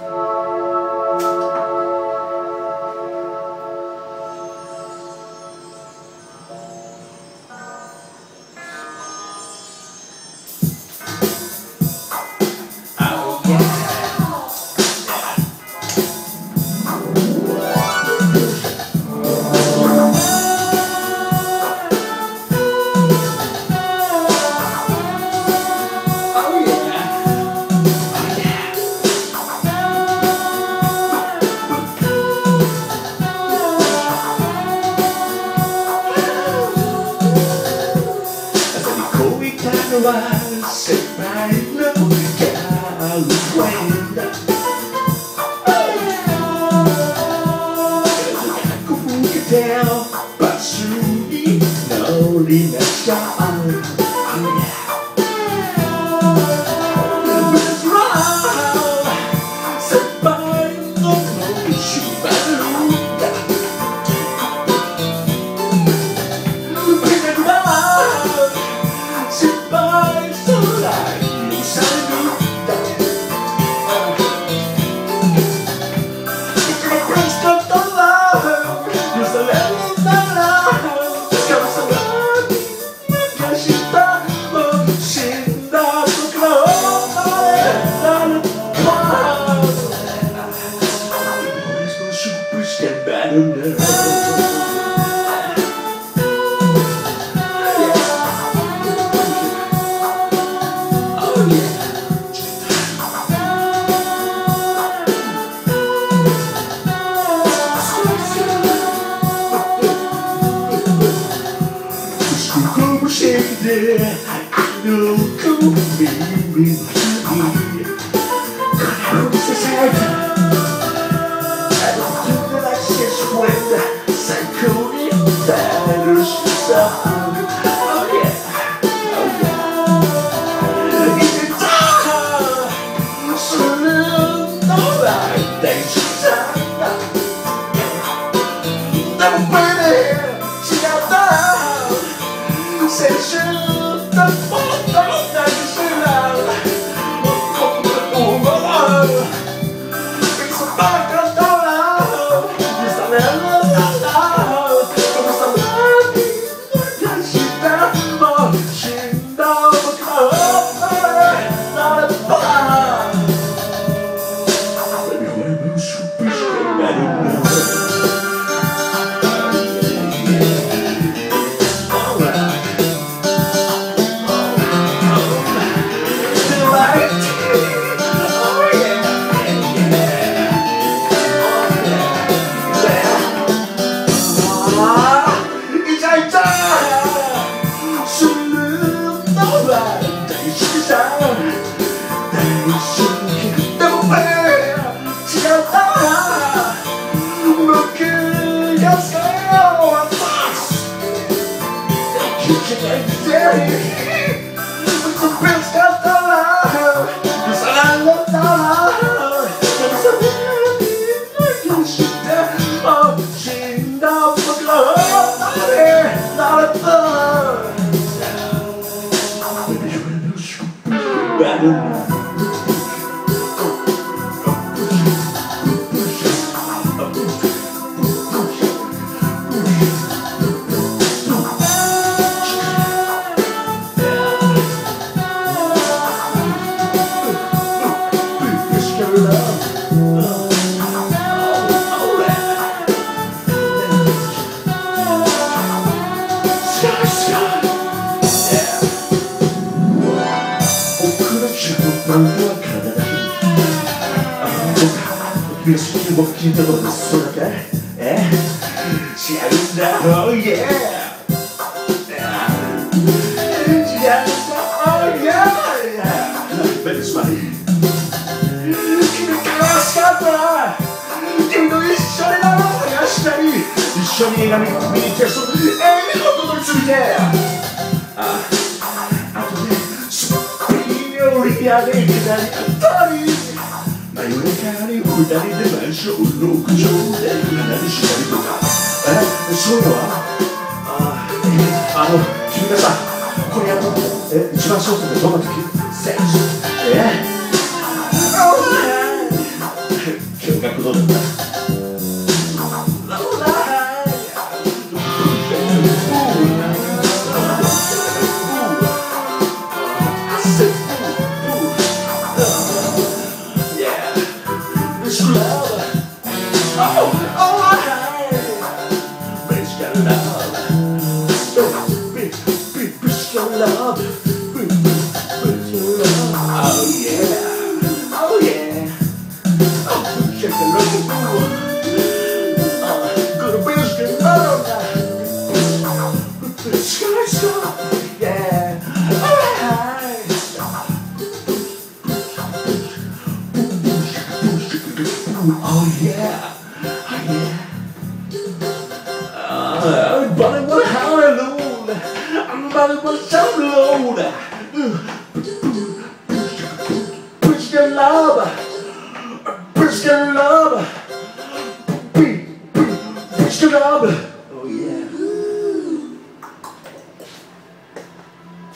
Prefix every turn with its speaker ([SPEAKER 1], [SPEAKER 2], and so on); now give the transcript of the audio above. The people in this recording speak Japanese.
[SPEAKER 1] 先輩のガールフレンド風が吹けてバスに乗りなさい先輩のしばる僕聞いたことそうだけ違うんだoh yeah 違うんだoh yeah ベルスマリ君から欲しかった君と一緒になろう探したり一緒に映画見に行ってその映画のことについてあとねすっごい料理屋でいきなりあったり夜中に二人でマンションの屋上で何したりとかそういうのは君がさこれやったの一番ショートでどんな時セックスことだ。Oh yeah, oh yeah. Everybody wanna hallelujah. Everybody wanna shout loud. Push the love, push the love, push the love.